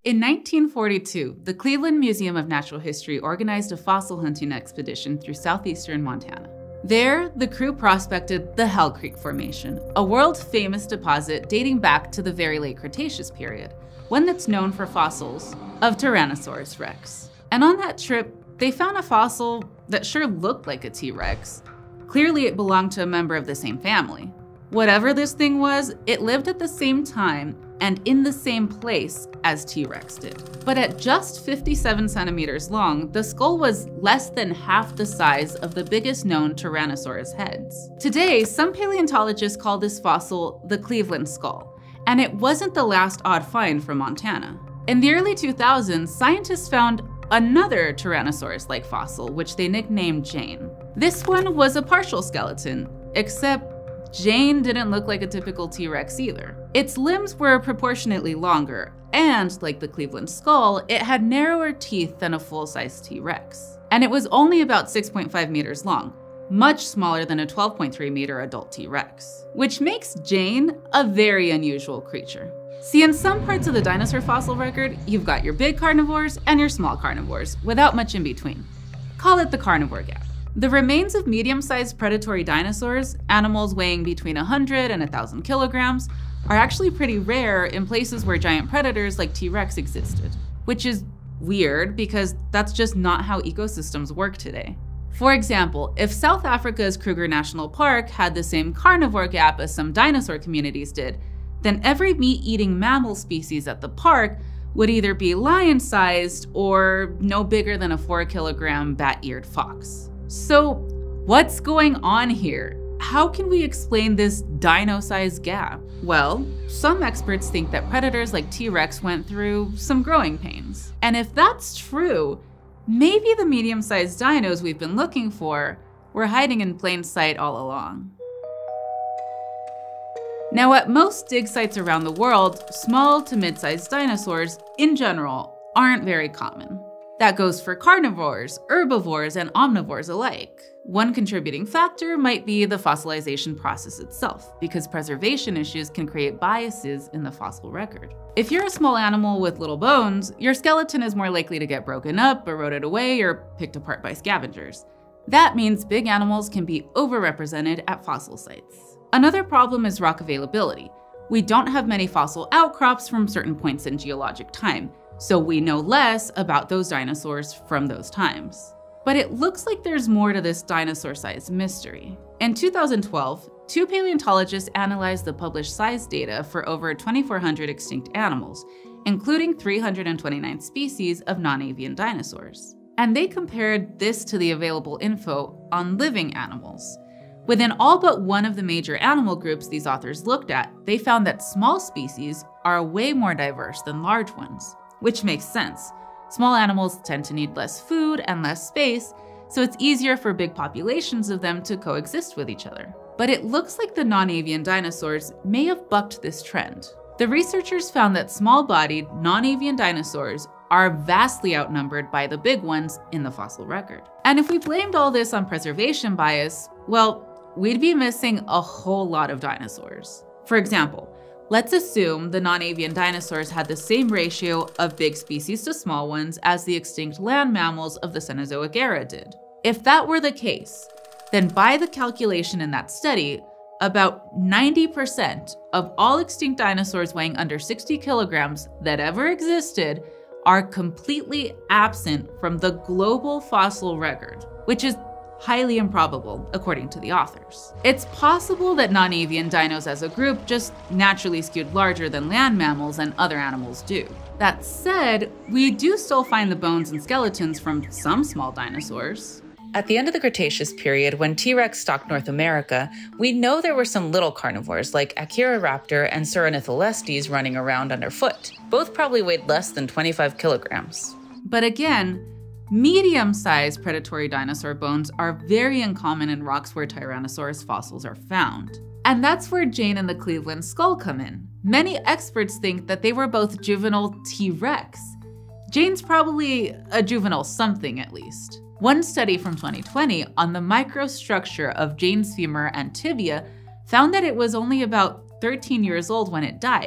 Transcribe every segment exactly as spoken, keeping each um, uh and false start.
In nineteen forty-two, the Cleveland Museum of Natural History organized a fossil hunting expedition through southeastern Montana. There, the crew prospected the Hell Creek Formation, a world-famous deposit dating back to the very late Cretaceous period, one that's known for fossils of Tyrannosaurus rex. And on that trip, they found a fossil that sure looked like a T-Rex. Clearly, it belonged to a member of the same family. Whatever this thing was, it lived at the same time and in the same place as T-Rex did. But at just fifty-seven centimeters long, the skull was less than half the size of the biggest known Tyrannosaurus heads. Today, some paleontologists call this fossil the Cleveland skull, and it wasn't the last odd find from Montana. In the early two thousands, scientists found another Tyrannosaurus-like fossil, which they nicknamed Jane. This one was a partial skeleton, except Jane didn't look like a typical T-Rex either. Its limbs were proportionately longer, and like the Cleveland skull, it had narrower teeth than a full-size T-Rex. And it was only about six point five meters long, much smaller than a twelve point three meter adult T-Rex, which makes Jane a very unusual creature. See, in some parts of the dinosaur fossil record, you've got your big carnivores and your small carnivores, without much in between. Call it the Carnivore Gap. The remains of medium-sized predatory dinosaurs, animals weighing between one hundred and one thousand kilograms, are actually pretty rare in places where giant predators like T-Rex existed, which is weird because that's just not how ecosystems work today. For example, if South Africa's Kruger National Park had the same carnivore gap as some dinosaur communities did, then every meat-eating mammal species at the park would either be lion-sized or no bigger than a four kilogram bat-eared fox. So what's going on here? How can we explain this dino-sized gap? Well, some experts think that predators like T-Rex went through some growing pains. And if that's true, maybe the medium-sized dinos we've been looking for were hiding in plain sight all along. Now, at most dig sites around the world, small to mid-sized dinosaurs, in general, aren't very common. That goes for carnivores, herbivores, and omnivores alike. One contributing factor might be the fossilization process itself, because preservation issues can create biases in the fossil record. If you're a small animal with little bones, your skeleton is more likely to get broken up, eroded away, or picked apart by scavengers. That means big animals can be overrepresented at fossil sites. Another problem is rock availability. We don't have many fossil outcrops from certain points in geologic time, so we know less about those dinosaurs from those times. But it looks like there's more to this dinosaur-sized mystery. In two thousand twelve, two paleontologists analyzed the published size data for over twenty-four hundred extinct animals, including three hundred twenty-nine species of non-avian dinosaurs. And they compared this to the available info on living animals. Within all but one of the major animal groups these authors looked at, they found that small species are way more diverse than large ones. Which makes sense. Small animals tend to need less food and less space, so it's easier for big populations of them to coexist with each other. But it looks like the non-avian dinosaurs may have bucked this trend. The researchers found that small-bodied, non-avian dinosaurs are vastly outnumbered by the big ones in the fossil record. And if we blamed all this on preservation bias, well, we'd be missing a whole lot of dinosaurs. For example, let's assume the non-avian dinosaurs had the same ratio of big species to small ones as the extinct land mammals of the Cenozoic era did. If that were the case, then by the calculation in that study, about ninety percent of all extinct dinosaurs weighing under sixty kilograms that ever existed are completely absent from the global fossil record, which is highly improbable, according to the authors. It's possible that non-avian dinos as a group just naturally skewed larger than land mammals and other animals do. That said, we do still find the bones and skeletons from some small dinosaurs. At the end of the Cretaceous period, when T-Rex stalked North America, we know there were some little carnivores like Achiroraptor and Suranitholestes running around underfoot. Both probably weighed less than twenty-five kilograms. But again, medium-sized predatory dinosaur bones are very uncommon in rocks where Tyrannosaurus fossils are found. And that's where Jane and the Cleveland skull come in. Many experts think that they were both juvenile T-Rex. Jane's probably a juvenile something at least. One study from twenty twenty on the microstructure of Jane's femur and tibia found that it was only about thirteen years old when it died,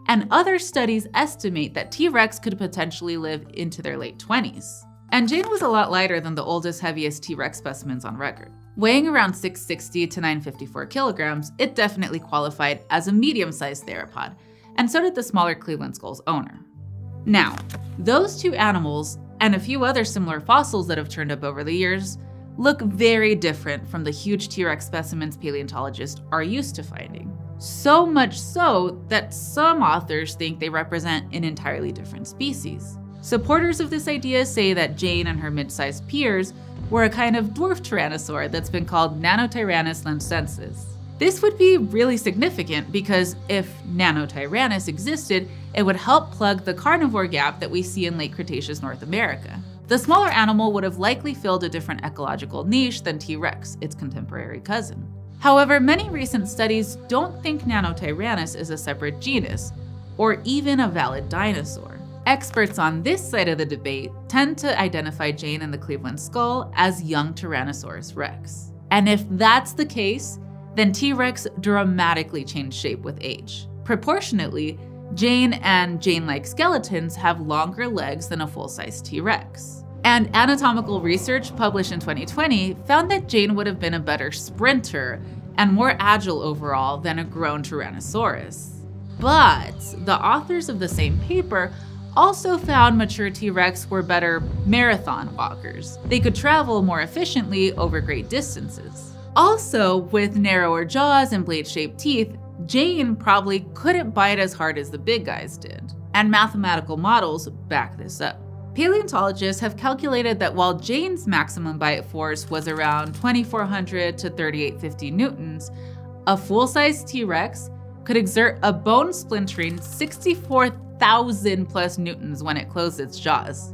and other studies estimate that T-Rex could potentially live into their late twenties. And Jane was a lot lighter than the oldest, heaviest T-Rex specimens on record. Weighing around six sixty to nine fifty-four kilograms, it definitely qualified as a medium-sized theropod, and so did the smaller Cleveland skull's owner. Now, those two animals, and a few other similar fossils that have turned up over the years, look very different from the huge T-Rex specimens paleontologists are used to finding. So much so that some authors think they represent an entirely different species. Supporters of this idea say that Jane and her mid-sized peers were a kind of dwarf tyrannosaur that's been called Nanotyrannus lencensis. This would be really significant because if Nanotyrannus existed, it would help plug the carnivore gap that we see in late Cretaceous North America. The smaller animal would have likely filled a different ecological niche than T-Rex, its contemporary cousin. However, many recent studies don't think Nanotyrannus is a separate genus, or even a valid dinosaur. Experts on this side of the debate tend to identify Jane and the Cleveland skull as young Tyrannosaurus rex. And if that's the case, then T-Rex dramatically changed shape with age. Proportionately, Jane and Jane-like skeletons have longer legs than a full-size T-Rex. And anatomical research published in twenty twenty found that Jane would have been a better sprinter and more agile overall than a grown Tyrannosaurus. But the authors of the same paper also found mature T-Rex were better marathon walkers. They could travel more efficiently over great distances. Also, with narrower jaws and blade-shaped teeth, Jane probably couldn't bite as hard as the big guys did. And mathematical models back this up. Paleontologists have calculated that while Jane's maximum bite force was around twenty-four hundred to thirty-eight fifty newtons, a full-size T-Rex could exert a bone-splintering sixty-four thousand plus newtons when it closed its jaws.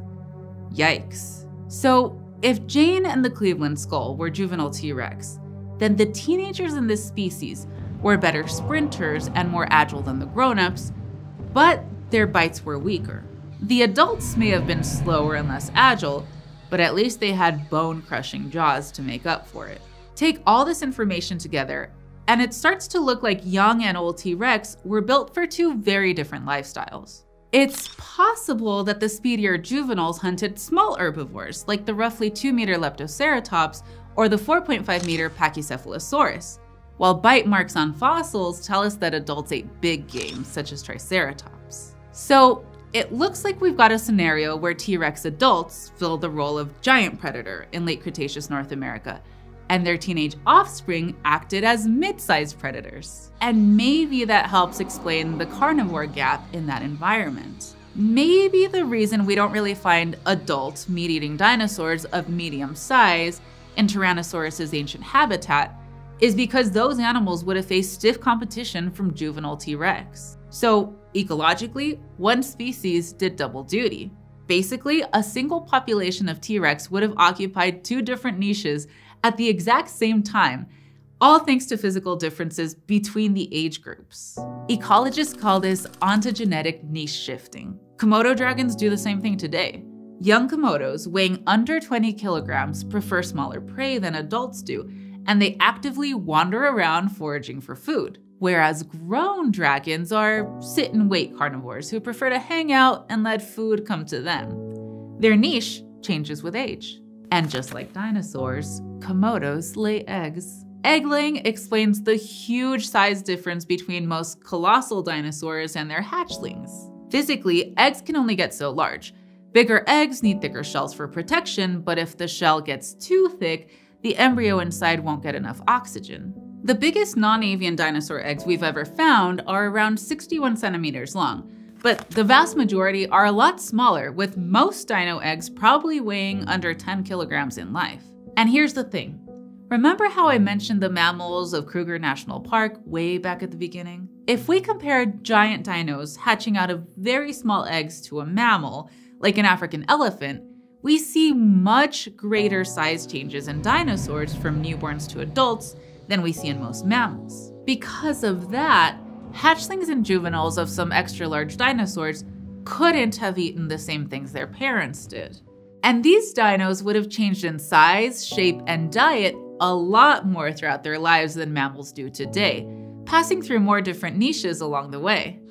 Yikes. So if Jane and the Cleveland skull were juvenile T-Rex, then the teenagers in this species were better sprinters and more agile than the grown-ups, but their bites were weaker. The adults may have been slower and less agile, but at least they had bone-crushing jaws to make up for it. Take all this information together, and it starts to look like young and old T-Rex were built for two very different lifestyles. It's possible that the speedier juveniles hunted small herbivores, like the roughly two meter Leptoceratops or the four point five meter Pachycephalosaurus, while bite marks on fossils tell us that adults ate big game, such as Triceratops. So it looks like we've got a scenario where T-Rex adults fill the role of giant predator in late Cretaceous North America, and their teenage offspring acted as mid-sized predators. And maybe that helps explain the carnivore gap in that environment. Maybe the reason we don't really find adult meat-eating dinosaurs of medium size in Tyrannosaurus's ancient habitat is because those animals would have faced stiff competition from juvenile T-Rex. So ecologically, one species did double duty. Basically, a single population of T-Rex would have occupied two different niches at the exact same time, all thanks to physical differences between the age groups. Ecologists call this ontogenetic niche shifting. Komodo dragons do the same thing today. Young Komodos weighing under twenty kilograms prefer smaller prey than adults do, and they actively wander around foraging for food. Whereas grown dragons are sit-and-wait carnivores who prefer to hang out and let food come to them. Their niche changes with age. And just like dinosaurs, Komodos lay eggs. Egg-laying explains the huge size difference between most colossal dinosaurs and their hatchlings. Physically, eggs can only get so large. Bigger eggs need thicker shells for protection, but if the shell gets too thick, the embryo inside won't get enough oxygen. The biggest non-avian dinosaur eggs we've ever found are around sixty-one centimeters long, but the vast majority are a lot smaller, with most dino eggs probably weighing under ten kilograms in life. And here's the thing. Remember how I mentioned the mammals of Kruger National Park way back at the beginning? If we compare giant dinos hatching out of very small eggs to a mammal, like an African elephant, we see much greater size changes in dinosaurs from newborns to adults than we see in most mammals. Because of that, hatchlings and juveniles of some extra-large dinosaurs couldn't have eaten the same things their parents did. And these dinos would have changed in size, shape, and diet a lot more throughout their lives than mammals do today, passing through more different niches along the way.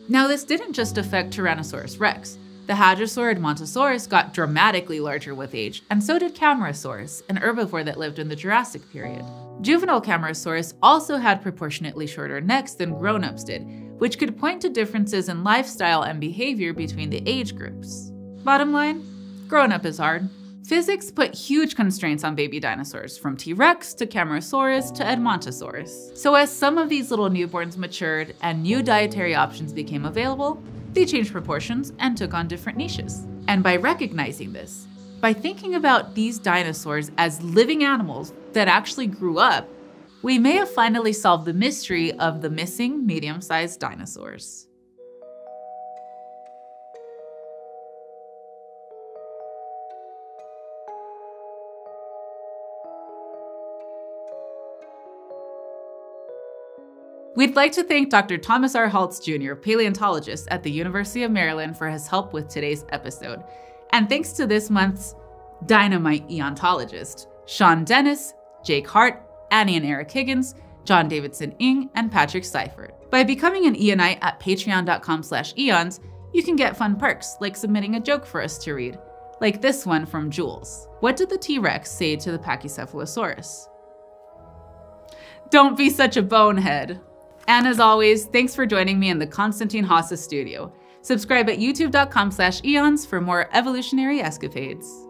Now, this didn't just affect Tyrannosaurus rex. The hadrosaurid Montosaurus got dramatically larger with age, and so did Camarasaurus, an herbivore that lived in the Jurassic period. Juvenile Camarasaurus also had proportionately shorter necks than grown-ups did, which could point to differences in lifestyle and behavior between the age groups. Bottom line, grown-up is hard. Physics put huge constraints on baby dinosaurs, from T-Rex to Camarasaurus to Edmontosaurus. So as some of these little newborns matured and new dietary options became available, they changed proportions and took on different niches. And by recognizing this, by thinking about these dinosaurs as living animals that actually grew up, we may have finally solved the mystery of the missing medium-sized dinosaurs. We'd like to thank Doctor Thomas R. Haltz Junior, paleontologist at the University of Maryland, for his help with today's episode. And thanks to this month's Dynamite Eontologist, Sean Dennis, Jake Hart, Annie and Eric Higgins, John Davidson Ng, and Patrick Seifert. By becoming an Eonite at patreon.com slash eons, you can get fun perks, like submitting a joke for us to read, like this one from Jules. What did the T-Rex say to the Pachycephalosaurus? Don't be such a bonehead. And as always, thanks for joining me in the Konstantin Haase studio. Subscribe at youtube.com slash eons for more evolutionary escapades.